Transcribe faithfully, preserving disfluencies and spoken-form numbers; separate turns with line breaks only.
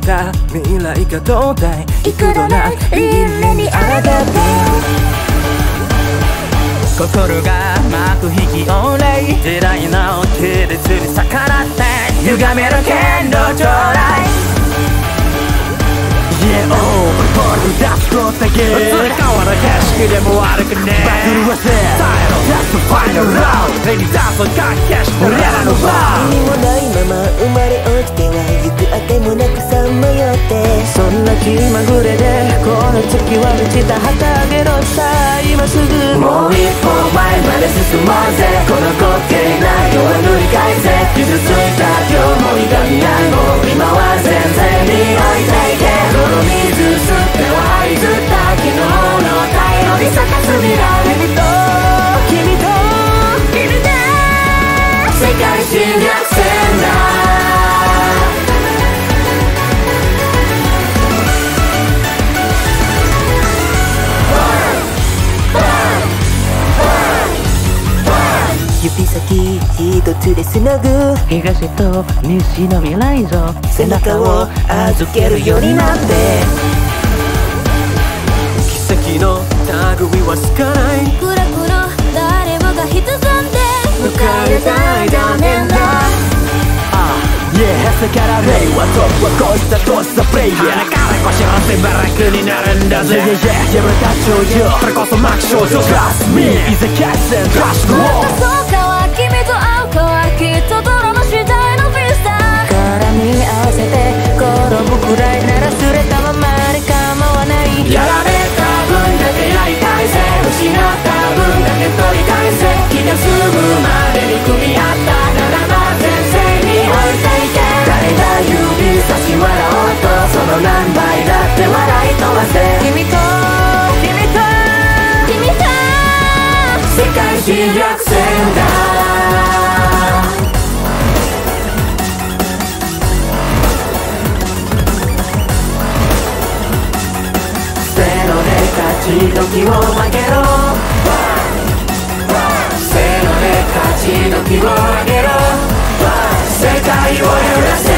た未来がどうだい
幾度な輪廻にあらがって
心が幕引きオレイ時代の系列に逆らって歪める剣の将来 Yeah, oh, ボール出すことだけ移り変わる景色でも悪くねえバトルはせ耐えろ That's the final round 手に出すかけし俺らの番
意味もないまま生まれ落ちては行くあてもなくさまよって
そんな気まぐれでこの月は満ちた旗あげろさあ今すぐもう一歩前まで進もうぜこの滑稽な世を塗り替えて傷ついた今日も痛み合いも今は全然に置いていけ泥水吸っては愛ずった昨日の太陽に咲かす未来君と君と君で世界侵略戦だ
指先一つでつなぐ
東と西の未来像
背中を預けるようになって
奇跡の類はつかない
暗くの誰もが潜んで迎えたい断念だ
Yeah, 世から令和とはこうしたとしたプレイヤー鼻からこしらせば楽になるんだぜ Yeah, yeah, 自分たちを言うこれこそマック少女 Trust me いざ決戦 Crash the wall
そうかは君と会うかはきっと泥の次第のフィスタ絡み合わせて転ぶくらいならすれたままで構わない
やられた分だけやり返せ失った分だけ取り返せ気が済むまでに組み合ったならば先生に置いていけ誰が指差し笑おうとその何倍だって笑い飛ばせ
君と君と君と
世界侵略戦だせーので勝ち時を負けろせーので勝ち時をあげろ世界を揺らせ